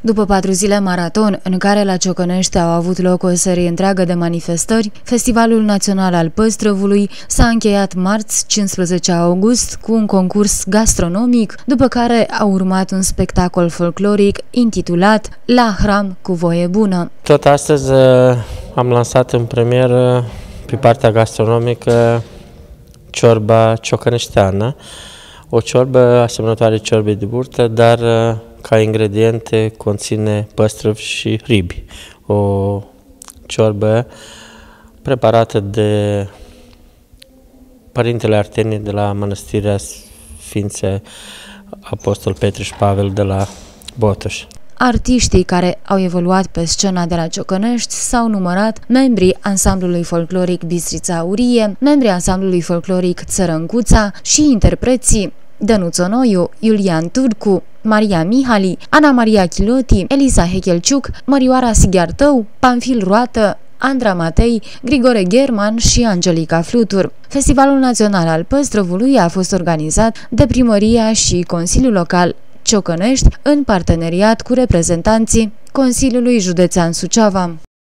După 4 zile maraton, în care la Ciocănești au avut loc o serie întreagă de manifestări, Festivalul Național al Păstrăvului s-a încheiat marți, 15 august, cu un concurs gastronomic, după care a urmat un spectacol folcloric intitulat La Hram cu voie bună. Tot astăzi am lansat în premieră, pe partea gastronomică, ciorba ciocăneșteană, o ciorbă asemănătoare ciorbei de burtă, dar ca ingrediente conține păstrăvi și ribi. O ciorbă preparată de Părintele Artenie de la Mănăstirea Sfințe Apostol Petre și Pavel de la Botoș. Artiștii care au evoluat pe scena de la Ciocănești s-au numărat membrii ansamblului folcloric Bistrița Aurie, membrii ansamblului folcloric Țărâncuța și interpreții Dănuț Onoiu, Iulian Turcu, Maria Mihali, Ana Maria Chiloti, Elisa Hechelciuc, Mărioara Sighiartău, Pamfil Roată, Andra Matei, Grigore German și Angelica Flutur. Festivalul Național al Păstrăvului a fost organizat de Primăria și Consiliul Local Ciocănești în parteneriat cu reprezentanții Consiliului Județean Suceava.